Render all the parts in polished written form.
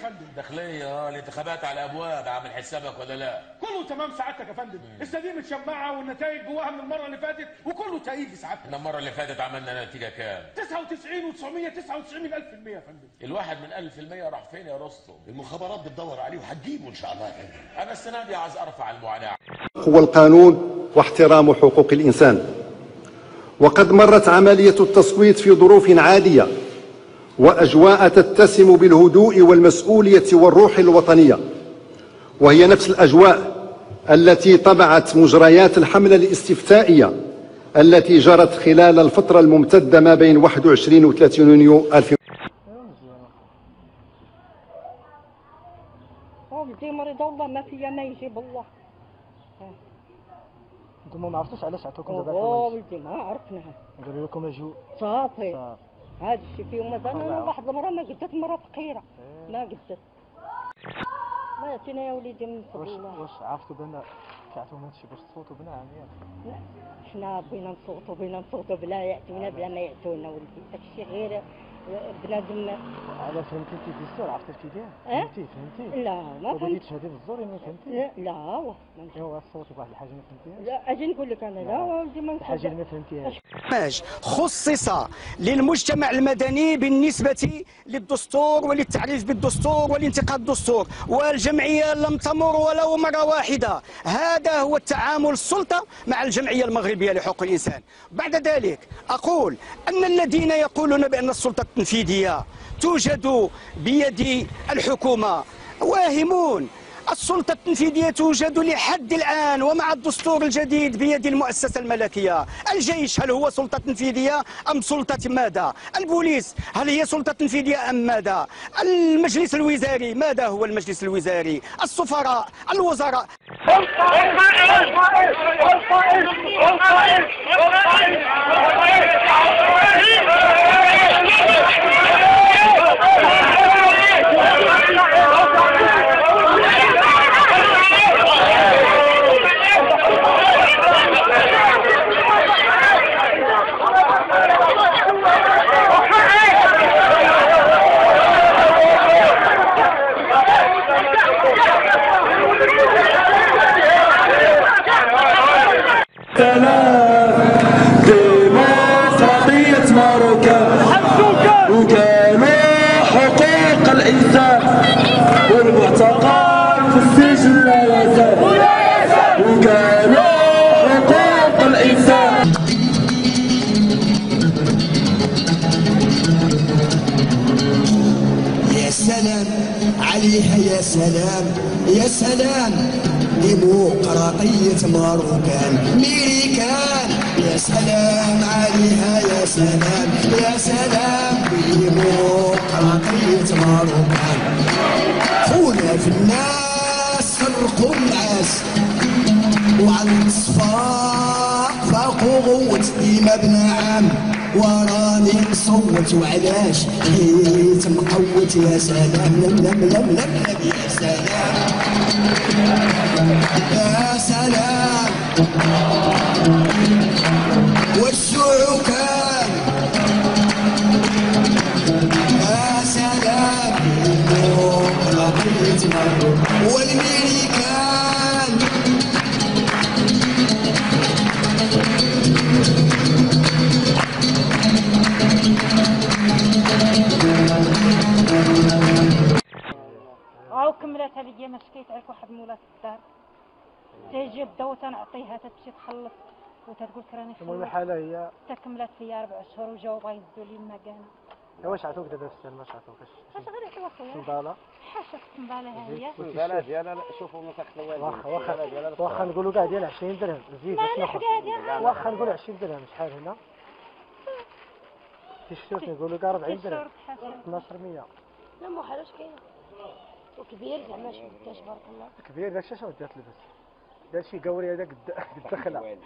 فندم. داخليه الانتخابات على الابواب، عامل حسابك ولا لا؟ كله تمام سعادتك يا فندم. السديم متشمعه والنتائج جواها من المره اللي فاتت وكله تأييد سعادتك. احنا المره اللي فاتت عملنا نتيجه كام؟ 99 و999 من 1000% يا فندم. الواحد من 1000% راح فين يا رستم؟ المخابرات بتدور عليه وهتجيبه ان شاء الله. انا السنه دي عايز ارفع المعاناه. هو القانون واحترام حقوق الإنسان. وقد مرت عملية التصويت في ظروف عادية وأجواء تتسم بالهدوء والمسؤولية والروح الوطنية، وهي نفس الأجواء التي طبعت مجريات الحملة الاستفتائية التي جرت خلال الفترة الممتدة ما بين 21 و 30 يونيو 2000. ولدي مريضة والله ما فيا ما يجيب الله. انتم ما عرفتوش علاش عطوكم دابا ولدي ما عرفناها. قالوا لكم اجيو صافي هذا الشيء فيه مثلا واحد المرة ما قدت مرة فقيرة ما قدت. ما يعطينا يا وليدي من فضل الله. واش عرفتوا بان كيعطيونا هادشي باش تصوتوا بنا عميان؟ لا حنا بغينا نصوتوا بلا يعطيونا بلا ما يعطونا ولدي، هادشي غير بنادم. على فهمتي انت بالزور عرفتي اش كيدير؟ فهمتي؟ لا ما فهمت. بديتي تهدي بالزور يعني فهمتي؟ لا والله ما فهمت. ايوا صوتي بواحد الحاجه ما فهمتيهاش؟ لا اجي نقول لك انا لا ولدي ما الحاجه اللي ما فهمتيهاش. برنامج خصص للمجتمع المدني بالنسبة للدستور وللتعريف بالدستور والانتقاد الدستور، والجمعية لم تمر ولو مرة واحدة. هذا هو التعامل السلطة مع الجمعية المغربية لحقوق الإنسان. بعد ذلك أقول أن الذين يقولون بأن السلطة التنفيذية توجد بيد الحكومة واهمون. السلطة التنفيذية توجد لحد الآن ومع الدستور الجديد بيد المؤسسة الملكية. الجيش هل هو سلطة تنفيذية أم سلطة ماذا؟ البوليس هل هي سلطة تنفيذية أم ماذا؟ المجلس الوزاري ماذا هو المجلس الوزاري؟ السفراء، الوزراء. ديمقراطية ماروكان وكانوا حقوق الإنسان والمعتقل في السجن لا يزال وكانوا حقوق الإنسان. يا سلام عليها يا سلام يا سلام ديمقراطية ماروكان ميريكان. يا سلام عليها يا سلام يا سلام ديمقراطية ماروكان. خونا في الناس فرقوا الناس وعلى الصفاق فاقوا غوت ديما بنعم وراني نصوت وعلاش حيت مقوت. يا سلام لم لم لم لم لم يا سلام يا سلام والشعوكان يا سلام والميريكان. هاو كملات هذه ما شكيت عليك واحد مولات الدار تيجي الضو تنعطيها تمشي تخلص وتقول راني في الحالة هي تكملت فيا 4 شهور وجاو بغا يدوا لي المكانه. واش عطوك دابا في السن؟ واش عطوكش؟ اش غير يعطيو اخويا صندالة حاشا الصندالة ها هي الصندالة ديالها شوفوا مساحة الوالدين واخا نقولوا كاع ديال 20 درهم زيد واخا نقولوا 20 درهم شحال هنا؟ تيشيرت نقولوا كاع 40 درهم 1200. لا مو حالاش كاينه وكبير زعما شفتاش بارك الله كبير داكشي اش ودات تلبس دار شي قوري هذاك الدخله.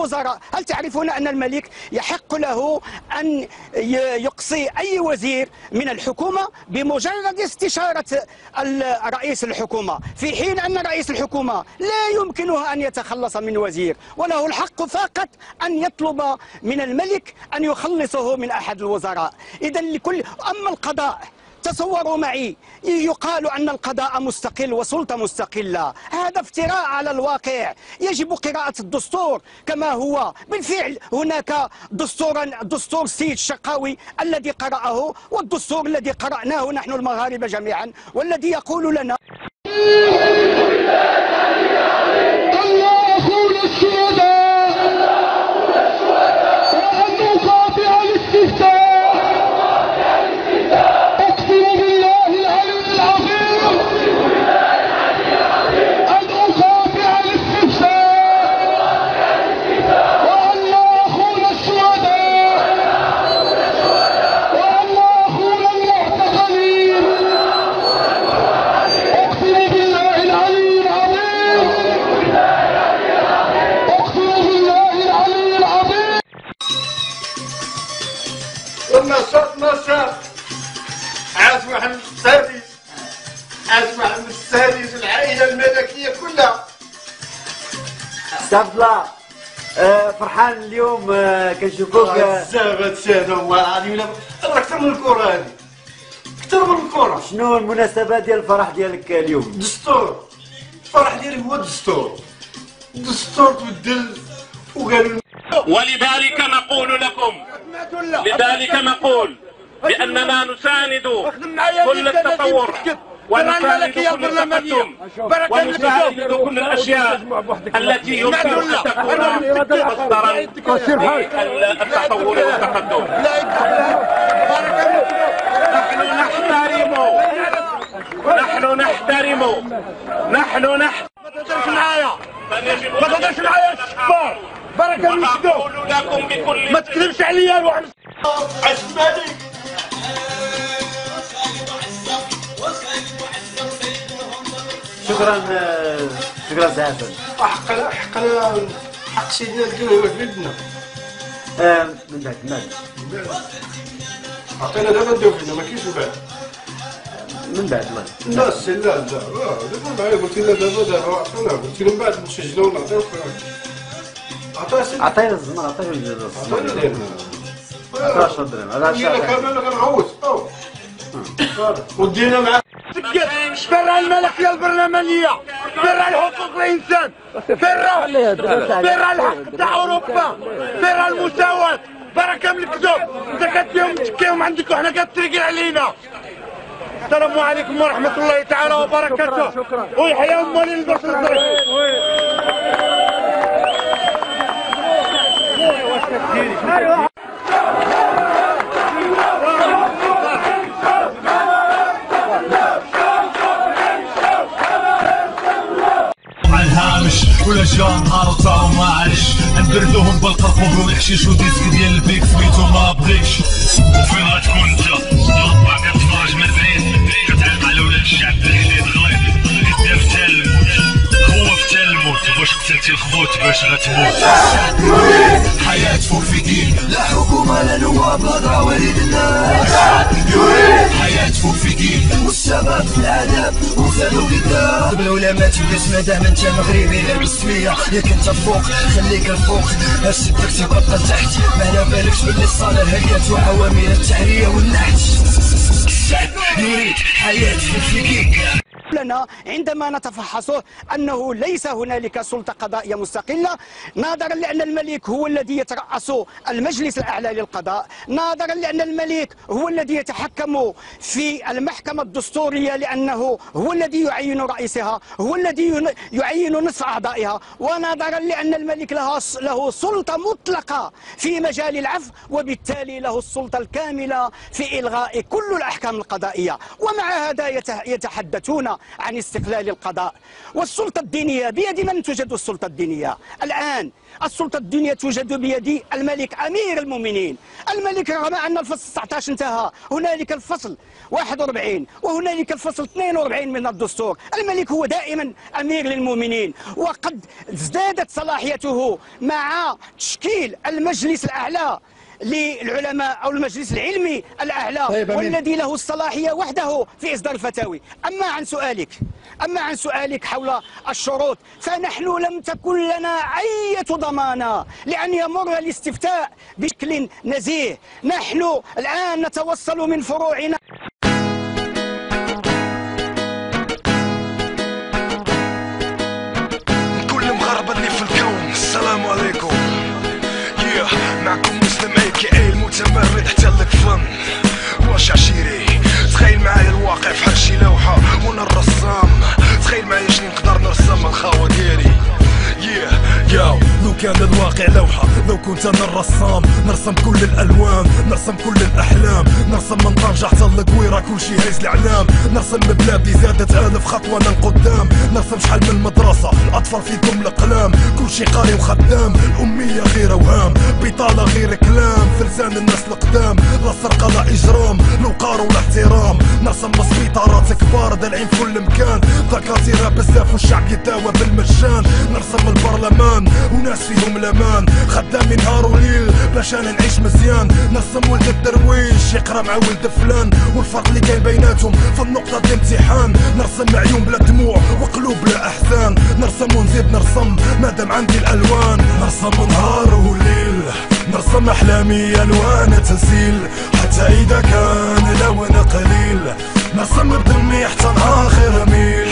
الوزراء. هل تعرفون أن الملك يحق له أن يقصي أي وزير من الحكومة بمجرد استشارة رئيس الحكومة، في حين أن رئيس الحكومة لا يمكنه أن يتخلص من وزير، وله الحق فقط أن يطلب من الملك أن يخلصه من أحد الوزراء. إذن أما القضاء، تصوروا معي، يقال أن القضاء مستقل وسلطة مستقلة، هذا افتراء على الواقع. يجب قراءة الدستور كما هو. بالفعل هناك دستور السيد الشقاوي الذي قرأه، والدستور الذي قرأناه نحن المغاربة جميعا، والذي يقول لنا نشاط عاش محمد السادس العائلة الملكية كلها. سي عبد الله فرحان اليوم كنشوفوك بزاف هادشي هذا والله العظيم، اكثر من الكرة هذه، اكثر من الكرة. شنو المناسبة ديال الفرح ديالك اليوم؟ الدستور، الفرح ديالي هو الدستور تبدل وقالوا ولذلك نقول لكم، بأننا نساند كل التطور ونساند كل التقدم ونساند كل الأشياء التي يمكن أن تكون مصدرا للتطور والتقدم. نحن نحترم ما تهضرش معايا الشباب، بركة المسدود ما تكذبش عليا الواحد. الملك شكرا سي حسن. حق سيدنا الدين في يدنا. من بعد مال عطينا دابا نديو فينا ما كاينش من بعد مال لا سي لا دابا معايا قلت لنا دابا عطينا، قلت لهم بعد نسجلوا ونعطيو عطينا الزمر، عطينا الزمر ديالنا 10 درهم. هذا انا كامل كنغوت ودينا معاه برا الملكية البرلمانية، برا الحقوق الإنسان، برا الحق تاع أوروبا، برا المساواة، برا كامل الكذوب. أنت كتجيهم تشكيهم عندك وحنا كتريقل علينا. السلام عليكم ورحمة الله تعالى وبركاته. ويحيى أمالي البشر الزرق. ولا جا نهار وطاو ما عرفش ندردوهم بالقرقوب والحشيش وديسك ديال البيك سميتو ما بغيتش. وفين غتكون انت؟ يغطى كتفرج من بعيد كتعلم على ولاد الشعب الجديد غايب كدير في تلموت، هو في تلموت باش قتلتي الخوت باش غتموت. حياة فوق في دين، لا حكومة لا نواب هضرة وليد الناس. حياة فوق في دين والشباب في العذاب وخلو قدام. العلماء تبقى مدام انت مغربي غير بالسمية، ياك انت الفوق خليك الفوق، هشدك تبقى تحت، ما على بالكش باللي الصالة هيات وعوامل التحرية والنحت. الشعب يريد حياة في دين. لنا عندما نتفحصه أنه ليس هنالك سلطة قضائية مستقلة، نظرا لأن الملك هو الذي يترأس المجلس الأعلى للقضاء، نظرا لأن الملك هو الذي يتحكم في المحكمة الدستورية لأنه هو الذي يعين رئيسها، هو الذي يعين نصف أعضائها، ونظرا لأن الملك له سلطة مطلقة في مجال العفو، وبالتالي له السلطة الكاملة في إلغاء كل الأحكام القضائية. ومع هذا يتحدثون عن استقلال القضاء. والسلطة الدينية بيد من توجد السلطة الدينية؟ الآن السلطة الدينية توجد بيد الملك أمير المؤمنين. الملك رغم أن الفصل 19 انتهى، هنالك الفصل 41 وهنالك الفصل 42 من الدستور. الملك هو دائما أمير للمؤمنين، وقد ازدادت صلاحيته مع تشكيل المجلس الأعلى للعلماء أو المجلس العلمي الأعلى، والذي له الصلاحية وحده في إصدار الفتاوي. أما عن سؤالك حول الشروط، فنحن لم تكن لنا أي ضمانة لأن يمر الاستفتاء بشكل نزيه. نحن الآن نتوصل من فروعنا كل مغاربة اللي في الكون، السلام عليكم. معكم مسلم AKA المتمرد حتى الفن. واش عشيري تخيل معايا الواقع بحال شي لوحة وانا الرسام، تخيل معايا شنو نقدر نرسم الخاوة ديالي. لو كان الواقع لوحة، لو كنت انا الرسام نرسم كل الالوان، نرسم كل الاحلام، نرسم من طنجة حتى القويرة كلشي هايز الاعلام، نرسم بلادي زادت 1000 خطوة للقدام، نرسم شحال من مدرسة الاطفال فيكم الاقلام، كلشي قاري وخدام، الامية غير اوهام، بطالة غير كلام، في لسان الناس القدام، لا سرقة لا اجرام، لا وقار ولا احترام، نرسم سبيطارات كبار دالعين في كل مكان، دكاترة بزاف والشعب يداوى بالمجان، نرسم البرلمان وناس فيهم الامان، خدامين نهار وليل باش انا نعيش مزيان، نرسم ولد الدرويش يقرا مع ولد فلان، والفرق اللي كاين بيناتهم في النقطة ديال الامتحان، نرسم عيون بلا دموع وقلوب بلا احزان، نرسم ونزيد نرسم مادام عندي الالوان، نرسم نهار وليل، نرسم احلامي الوان تسيل، حتى اذا كان لون قليل، نرسم بدمي حتى اخر ميل،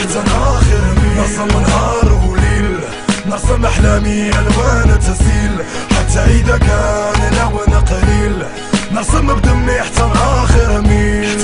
نرسم نهار وليل، نرسم احلامي الوان تسيل، حتى اذا كان لون قليل، نرسم بدمي حتى اخر ميل،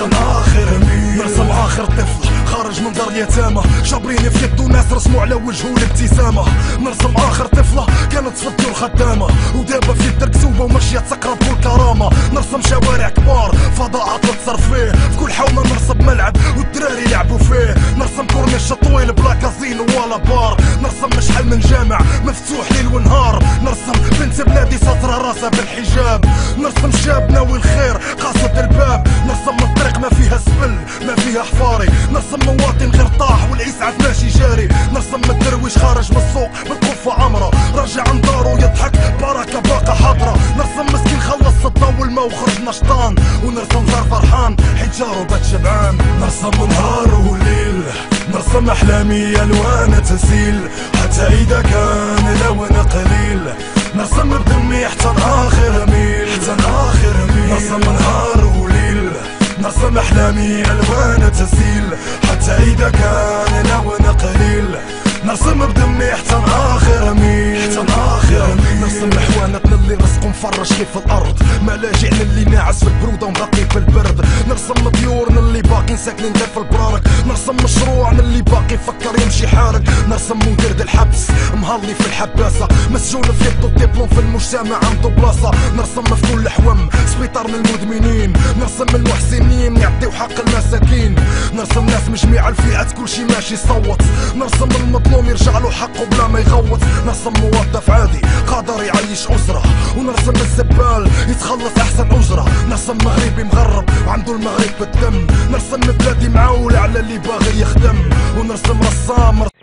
نرسم اخر طفل خارج من دار اليتامى، شابرين في يدو ناس رسموا على وجهه الابتسامة، نرسم اخر طفلة كانت في الدور خدامة، ودابا في يدها كسوبة وماشية تسكر بكل كرامة، نرسم شوارع كبار فضاءات تصرف فيه، في كل حومة نرسم ملعب والدراري يلعبوا فيه، نرسم كورنيش طويل بلا كازينو ولا بار، نرسم شحال من جامع مفتوح ليل ونهار، نرسم بنت بلادي ساطرة راسها بالحجاب، نرسم شاب ناوي الخير قاصد الباب، نرسم الطريق ما فيها سبل ما فيها حفاري، نرسم مواطن غير طاح والاسعاف ماشي جاري، نرسم الدرويش خارج من السوق بالقفة عمرة، راجع عن دارو يضحك بركة باقة حاضرة، نرسم مسكين خلص الضو والما وخرج نشطان، ونرسم زار فرحان حيت جارو بات شبعان، نرسم نهار وليل، نرسم احلامي الوان تسيل، حتى اذا كان لون قليل، نرسم بدمي حتى اخر ميل، نرسم نهار وليل، نرسم احلامي الوان تسيل، حتى اذا كان لون قليل، نرسم بدمي حتى اخر ميل، نرسم حوانتنا اللي رزقهم مفرش كيف الارض، ملاجئنا اللي ناعس في البروده ومغطي في البرد، نرسم طيورنا اللي باقي ساكنين غير في البرارك، نرسم مشروعنا اللي باقي يفكر يمشي حارق، نرسم مدير د الحبس مهلي في الحباسه، مسجون في يدو الدبلوم في المجتمع عنده بلاصه، نرسم في كل حوم سبيطار للمدمنين، نرسم المحسنين يعطيو حق المساكين، نرسم ناس مجميع الفئات كلشي ماشي يصوت، نرسم المظلوم يرجع له حقه بلا ما يغوت، نرسم موظف عادي قادر يعيش اسره، ونرسم الزبال يتخلص احسن اجره، نرسم مغربي مغرب وعنده المغرب بالدم، نرسم بلادي معولة على اللي باغي يخدم، ونرسم رسام